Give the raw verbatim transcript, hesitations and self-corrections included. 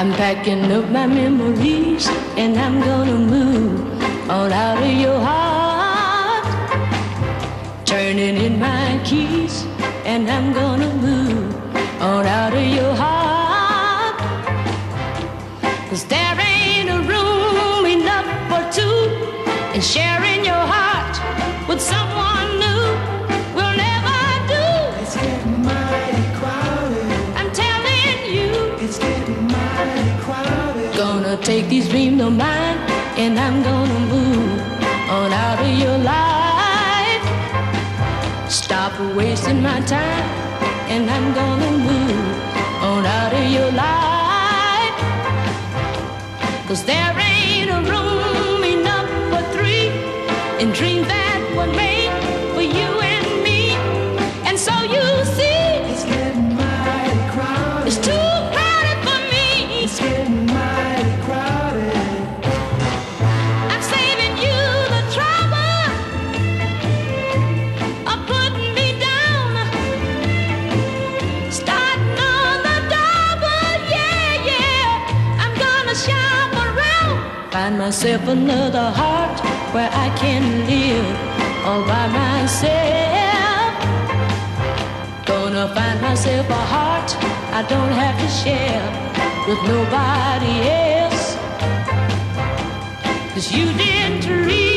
I'm packing up my memories and I'm gonna move on out of your heart. Turning in my keys and I'm gonna move on out of your heart. 'Cause there ain't a room enough for two, and sharing your heart with someone new will never do. It's getting mighty crowded. I'm telling you, It's getting mighty crowded. gonna take these dreams of mine and I'm gonna move on out of your life. Stop wasting my time and I'm gonna move on out of your life. 'Cause there ain't a room enough for three in dreams that were made for you and me. And so you see, It's getting mighty crowded. it's too crowded for me. It's getting mighty crowded. I'm saving you the trouble of putting me down, starting on the double, yeah, yeah. I'm gonna shop around, find myself another heart where I can live all by myself. Gonna find myself a heart I don't have to share with nobody else. 'Cause you didn't treat